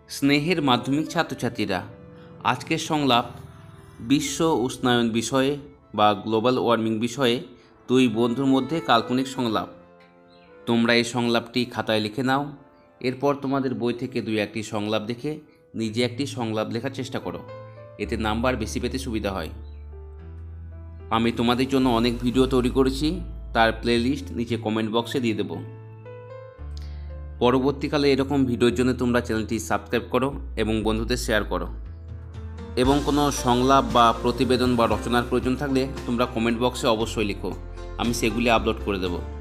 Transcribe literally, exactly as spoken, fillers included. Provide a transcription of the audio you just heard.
স্নেহের মাধ্যমিক ছাত্রছাত্রীরা, আজকের সংলাপ বিশ্ব উষ্ণায়ন বিষয়ে বা গ্লোবাল ওয়ার্মিং বিষয়ে দুই বন্ধুর মধ্যে কাল্পনিক সংলাপ। তোমরা এই সংলাপটি খাতায় লিখে নাও। এরপর তোমাদের বই থেকে দুই একটি সংলাপ দেখে নিজে একটি সংলাপ লেখার চেষ্টা করো, এতে নাম্বার বেশি পেতে সুবিধা হয়। আমি তোমাদের জন্য অনেক ভিডিও তৈরি করেছি, তার প্লেলিস্ট নিচে কমেন্ট বক্সে দিয়ে দেব। পরবর্তীকালে এরকম ভিডিওর জন্য তোমরা চ্যানেলটি সাবস্ক্রাইব করো এবং বন্ধুদের শেয়ার করো। এবং কোনো সংলাপ বা প্রতিবেদন বা রচনার প্রয়োজন থাকলে তোমরা কমেন্ট বক্সে অবশ্যই লিখো, আমি সেগুলি আপলোড করে দেবো।